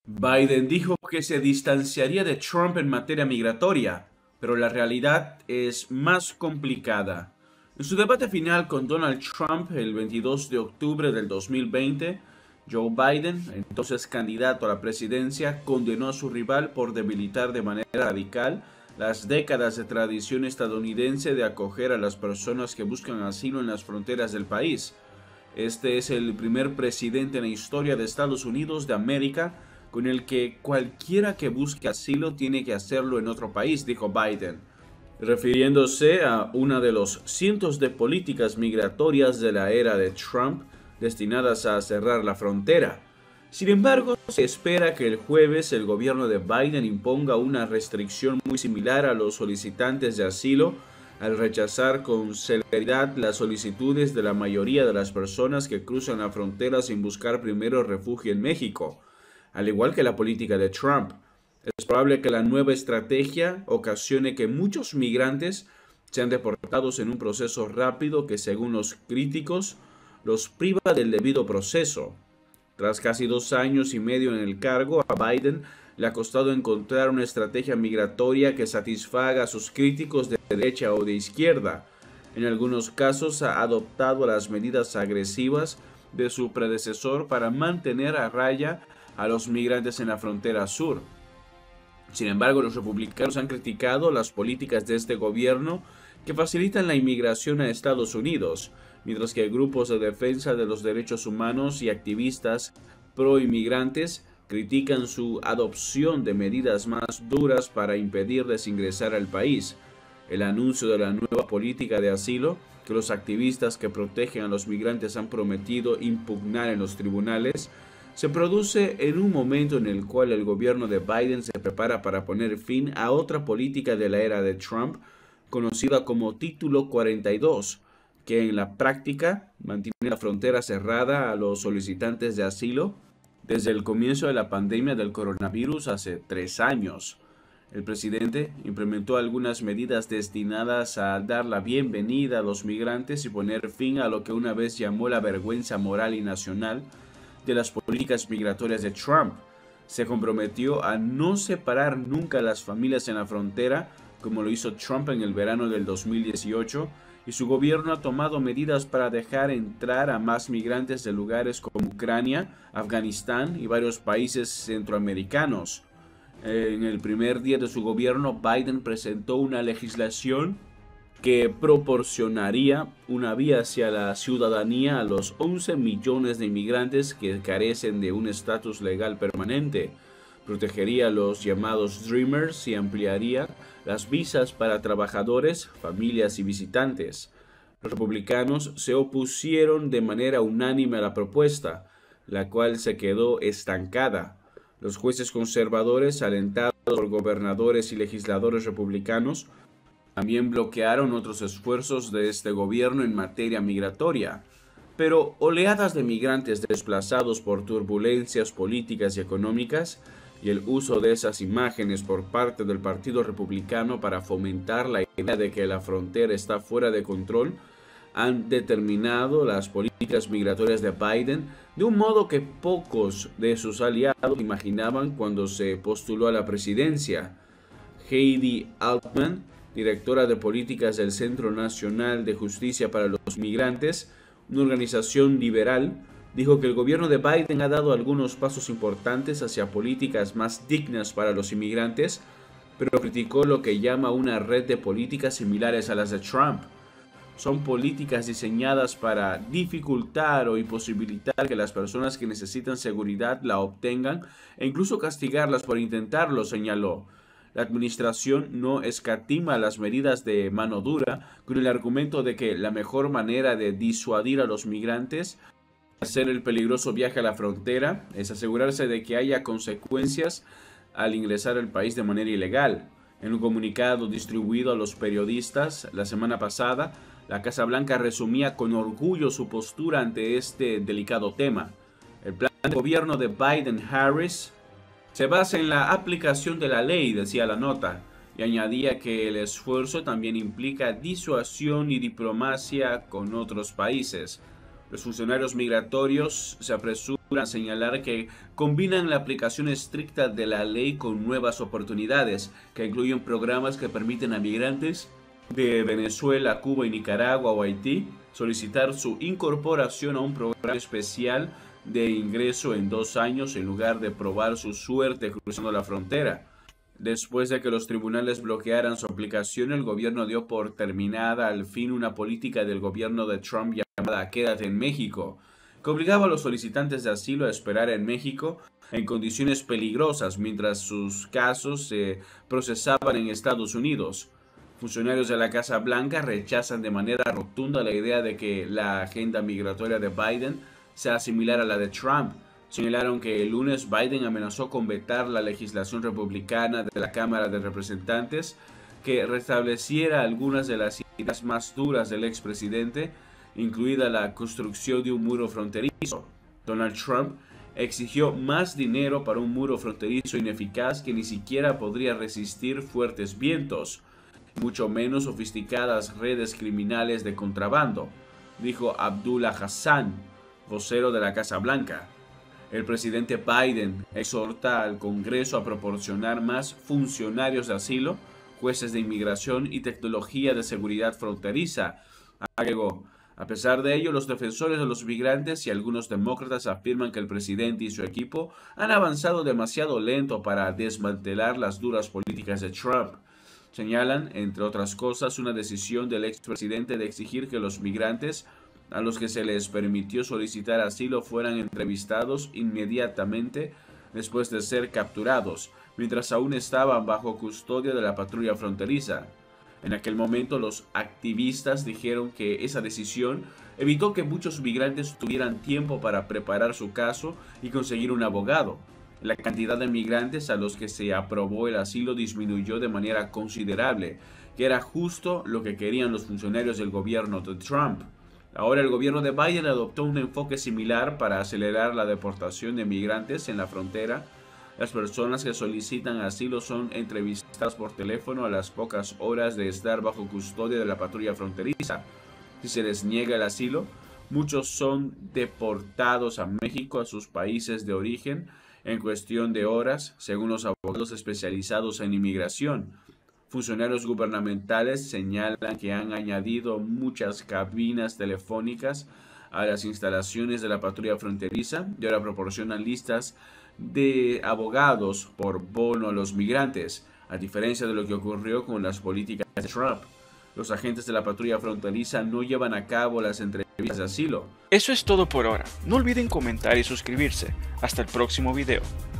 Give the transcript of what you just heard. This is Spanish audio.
Biden dijo que se distanciaría de Trump en materia migratoria, pero la realidad es más complicada. En su debate final con Donald Trump el 22 de octubre del 2020, Joe Biden, entonces candidato a la presidencia, condenó a su rival por debilitar de manera radical las décadas de tradición estadounidense de acoger a las personas que buscan asilo en las fronteras del país. Este es el primer presidente en la historia de Estados Unidos de América con el que cualquiera que busque asilo tiene que hacerlo en otro país, dijo Biden, refiriéndose a una de los cientos de políticas migratorias de la era de Trump destinadas a cerrar la frontera. Sin embargo, se espera que el jueves el gobierno de Biden imponga una restricción muy similar a los solicitantes de asilo al rechazar con celeridad las solicitudes de la mayoría de las personas que cruzan la frontera sin buscar primero refugio en México. Al igual que la política de Trump, es probable que la nueva estrategia ocasione que muchos migrantes sean deportados en un proceso rápido que, según los críticos, los priva del debido proceso. Tras casi 2 años y medio en el cargo, a Biden le ha costado encontrar una estrategia migratoria que satisfaga a sus críticos de derecha o de izquierda. En algunos casos ha adoptado las medidas agresivas de su predecesor para mantener a raya a los migrantes en la frontera sur. Sin embargo, los republicanos han criticado las políticas de este gobierno que facilitan la inmigración a Estados Unidos, mientras que grupos de defensa de los derechos humanos y activistas pro-inmigrantes critican su adopción de medidas más duras para impedirles ingresar al país. El anuncio de la nueva política de asilo, que los activistas que protegen a los migrantes han prometido impugnar en los tribunales, se produce en un momento en el cual el gobierno de Biden se prepara para poner fin a otra política de la era de Trump, conocida como Título 42, que en la práctica mantiene la frontera cerrada a los solicitantes de asilo desde el comienzo de la pandemia del coronavirus hace 3 años. El presidente implementó algunas medidas destinadas a dar la bienvenida a los migrantes y poner fin a lo que una vez llamó la vergüenza moral y nacional de las políticas migratorias de Trump. Se comprometió a no separar nunca a las familias en la frontera, como lo hizo Trump en el verano del 2018, y su gobierno ha tomado medidas para dejar entrar a más migrantes de lugares como Ucrania, Afganistán y varios países centroamericanos. En el primer día de su gobierno, Biden presentó una legislación que proporcionaría una vía hacia la ciudadanía a los 11 millones de inmigrantes que carecen de un estatus legal permanente. Protegería a los llamados Dreamers y ampliaría las visas para trabajadores, familias y visitantes. Los republicanos se opusieron de manera unánime a la propuesta, la cual se quedó estancada. Los jueces conservadores, alentados por gobernadores y legisladores republicanos, también bloquearon otros esfuerzos de este gobierno en materia migratoria. Pero oleadas de migrantes desplazados por turbulencias políticas y económicas y el uso de esas imágenes por parte del Partido Republicano para fomentar la idea de que la frontera está fuera de control han determinado las políticas migratorias de Biden de un modo que pocos de sus aliados imaginaban cuando se postuló a la presidencia. Heidi Altman, directora de políticas del Centro Nacional de Justicia para los Migrantes, una organización liberal, dijo que el gobierno de Biden ha dado algunos pasos importantes hacia políticas más dignas para los inmigrantes, pero criticó lo que llama una red de políticas similares a las de Trump. Son políticas diseñadas para dificultar o imposibilitar que las personas que necesitan seguridad la obtengan e incluso castigarlas por intentarlo, señaló. La administración no escatima las medidas de mano dura con el argumento de que la mejor manera de disuadir a los migrantes de hacer el peligroso viaje a la frontera es asegurarse de que haya consecuencias al ingresar al país de manera ilegal. En un comunicado distribuido a los periodistas la semana pasada, la Casa Blanca resumía con orgullo su postura ante este delicado tema. El plan de gobierno de Biden-Harris se basa en la aplicación de la ley, decía la nota, y añadía que el esfuerzo también implica disuasión y diplomacia con otros países. Los funcionarios migratorios se apresuran a señalar que combinan la aplicación estricta de la ley con nuevas oportunidades, que incluyen programas que permiten a migrantes de Venezuela, Cuba y Nicaragua o Haití solicitar su incorporación a un programa especial de ingreso en 2 años en lugar de probar su suerte cruzando la frontera. Después de que los tribunales bloquearan su aplicación, el gobierno dio por terminada al fin una política del gobierno de Trump llamada Quédate en México, que obligaba a los solicitantes de asilo a esperar en México en condiciones peligrosas mientras sus casos se procesaban en Estados Unidos. Funcionarios de la Casa Blanca rechazan de manera rotunda la idea de que la agenda migratoria de Biden sea similar a la de Trump. Señalaron que el lunes Biden amenazó con vetar la legislación republicana de la Cámara de Representantes que restableciera algunas de las ideas más duras del expresidente, incluida la construcción de un muro fronterizo. Donald Trump exigió más dinero para un muro fronterizo ineficaz que ni siquiera podría resistir fuertes vientos, mucho menos sofisticadas redes criminales de contrabando, dijo Abdullah Hassan, vocero de la Casa Blanca. El presidente Biden exhorta al Congreso a proporcionar más funcionarios de asilo, jueces de inmigración y tecnología de seguridad fronteriza. Agregó, a pesar de ello, los defensores de los migrantes y algunos demócratas afirman que el presidente y su equipo han avanzado demasiado lento para desmantelar las duras políticas de Trump. Señalan, entre otras cosas, una decisión del expresidente de exigir que los migrantes a los que se les permitió solicitar asilo fueran entrevistados inmediatamente después de ser capturados, mientras aún estaban bajo custodia de la patrulla fronteriza. En aquel momento, los activistas dijeron que esa decisión evitó que muchos migrantes tuvieran tiempo para preparar su caso y conseguir un abogado. La cantidad de migrantes a los que se aprobó el asilo disminuyó de manera considerable, que era justo lo que querían los funcionarios del gobierno de Trump. Ahora el gobierno de Biden adoptó un enfoque similar para acelerar la deportación de migrantes en la frontera. Las personas que solicitan asilo son entrevistadas por teléfono a las pocas horas de estar bajo custodia de la patrulla fronteriza. Si se les niega el asilo, muchos son deportados a México, a sus países de origen, en cuestión de horas, según los abogados especializados en inmigración. Funcionarios gubernamentales señalan que han añadido muchas cabinas telefónicas a las instalaciones de la patrulla fronteriza y ahora proporcionan listas de abogados por bono a los migrantes, a diferencia de lo que ocurrió con las políticas de Trump. Los agentes de la patrulla fronteriza no llevan a cabo las entrevistas de asilo. Eso es todo por ahora. No olviden comentar y suscribirse. Hasta el próximo video.